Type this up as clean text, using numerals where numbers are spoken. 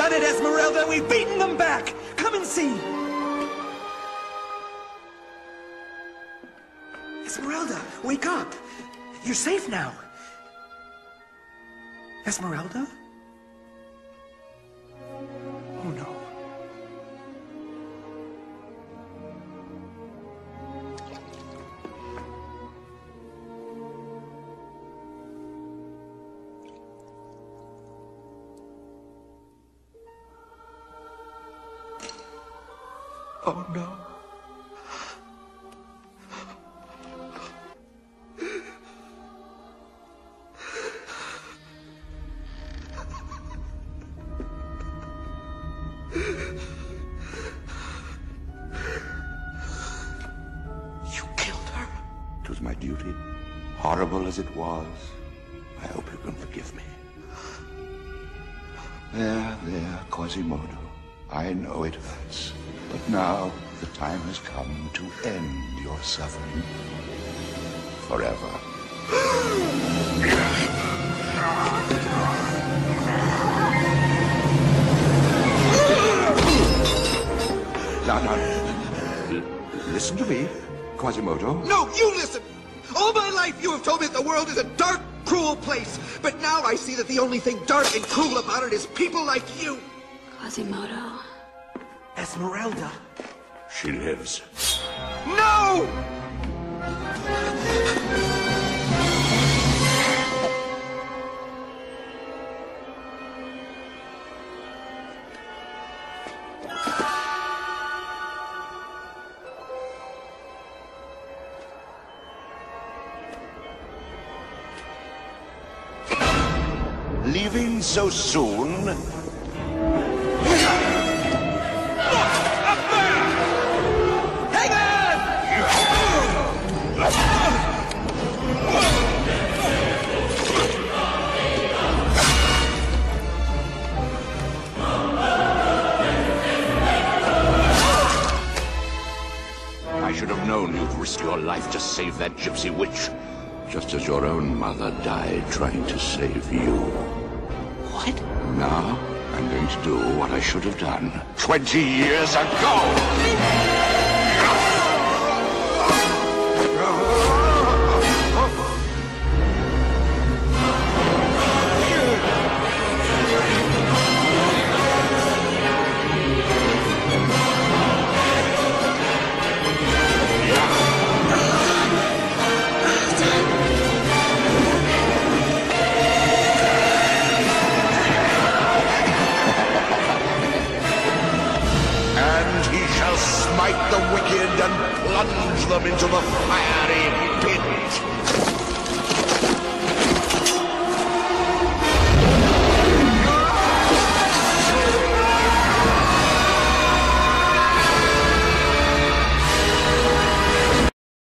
done it, Esmeralda! We've beaten them back! Come and see! Esmeralda, wake up! You're safe now! Esmeralda? Oh no. Oh no. You killed her. It was my duty. Horrible as it was, I hope you can forgive me. There, Quasimodo. I know it hurts. But now the time has come to end your suffering. Forever. Now, listen to me, Quasimodo. No, you listen! All my life you have told me that the world is a dark, cruel place. But now I see that the only thing dark and cruel about it is people like you. Quasimodo. Esmeralda. She lives. No! Leaving so soon? I should have known you'd risk your life to save that gypsy witch. Just as your own mother died trying to save you. What? Now, I'm going to do what I should have done 20 years ago! Smite the wicked and plunge them into the fiery pit.